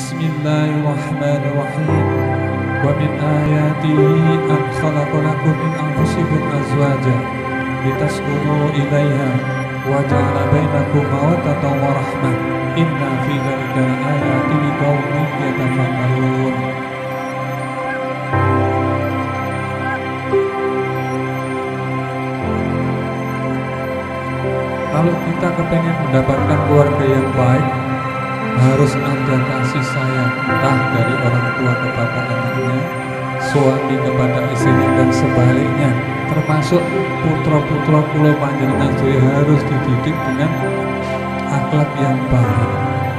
Bismillahirrahmanirrahim. Wa min ayatihi an khalaqa lakum min anfusikum azwajan litaskunu ilaiha wa ja'ala bainakum mawaddatan wa rahmah. Inna fi dzalika laayatin liqaumin yatafakkarun. Kalau kita kepengen mendapatkan keluarga yang baik, harus ada kasih sayang, entah dari orang tua kepada anaknya, suami kepada istrinya, dan sebaliknya. Termasuk putra-putra kula panjenengan sedaya harus dididik dengan akhlak yang baik.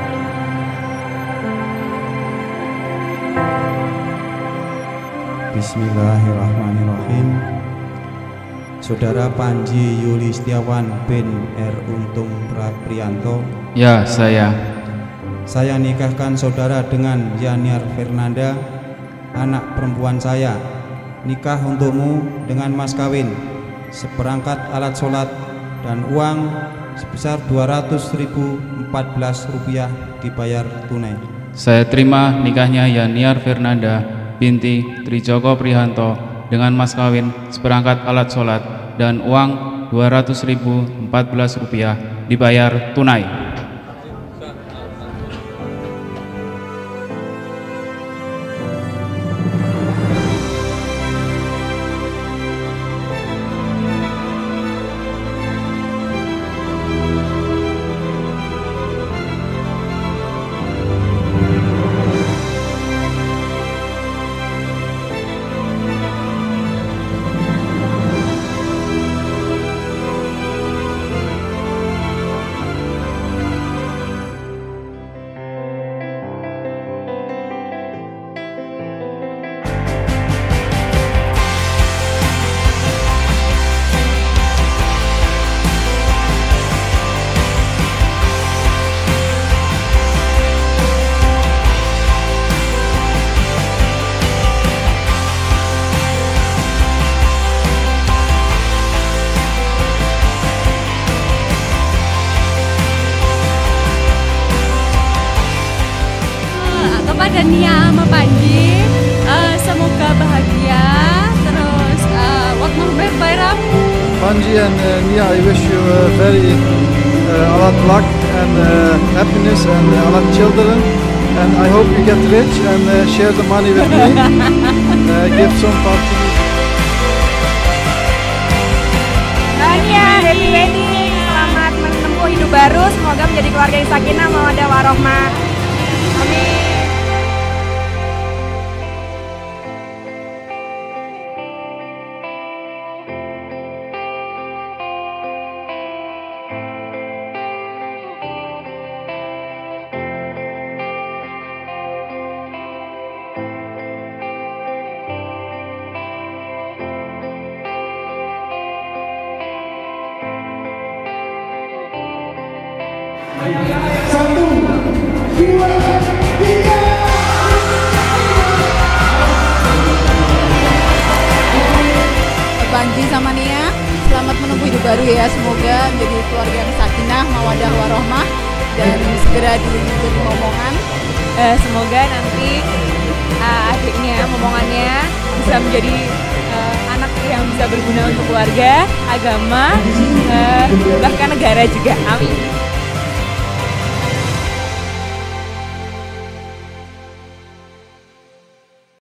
Bismillahirrahmanirrahim. Saudara Panji Yuli Setiawan bin R. Untung Prianto. Ya, saya Nikahkan saudara dengan Yaniar Fernanda, anak perempuan saya. Nikah untukmu dengan mas kawin, seperangkat alat sholat, dan uang sebesar Rp200.014 dibayar tunai. Saya terima nikahnya Yaniar Fernanda binti Trijoko Prihanto dengan mas kawin, seperangkat alat sholat, dan uang Rp200.014 dibayar tunai. Kepada Nia sama Panji, semoga bahagia, terus wat nog meer bayram. Panji and Nia, I wish you very a lot luck and happiness and a lot children, and I hope you get rich and share the money with me. Give some part to me. Nia, happy wedding, selamat menempuh hidup baru, semoga menjadi keluarga yang sakinah, mawaddah warahmah. Amin. Satu, dua, tiga. Panji sama Nia, selamat menempuh hidup baru ya. Semoga menjadi keluarga yang sakinah, mawaddah warohmah, dan segera diluncur momongan. Semoga nanti adiknya, momongannya bisa menjadi anak yang bisa berguna untuk keluarga, agama, bahkan negara juga. Amin.